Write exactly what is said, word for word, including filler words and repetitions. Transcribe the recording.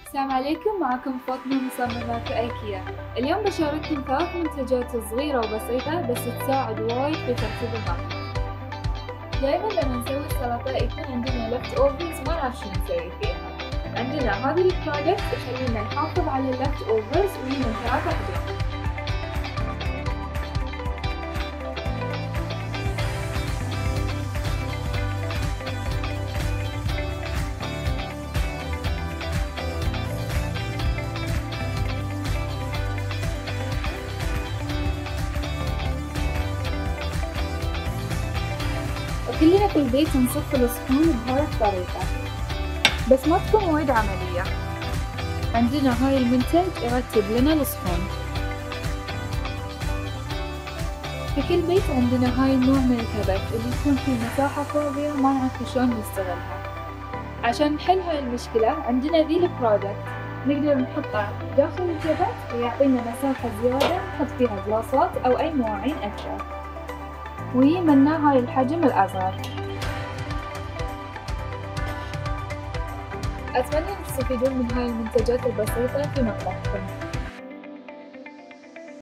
السلام عليكم، معكم فاطمة مصممة في ايكيا. اليوم بشارككم ثلاث منتجات صغيرة وبسيطة بس تساعد وايد في ترتيب المطبخ. دايما لما نسوي السلطة يكون عندنا لفت اوفرز ما نعرف شو نسوي فيها. عندنا هذه البرودكت تخلينا نحافظ على اللفت اوفرز وهي من ثلاثة احجام. وكلنا في البيت نصف الصحون بهاي الطريقة بس ما تكون وايد عملية. عندنا هاي المنتج يرتب لنا الصحون. في كل بيت عندنا هاي النوع من الكبت اللي يكون فيه مساحة فاضية ما نعرف شلون نستغلها. عشان نحل هاي المشكلة عندنا ذي البرودكت نقدر نحطه داخل الكبت ويعطينا مساحة زيادة نحط فيها بلاصات أو أي مواعين أكثر، ويمنى هاي الحجم الأصغر. أتمنى أن تستفيدون من هاي المنتجات البسيطة في مطبخكم.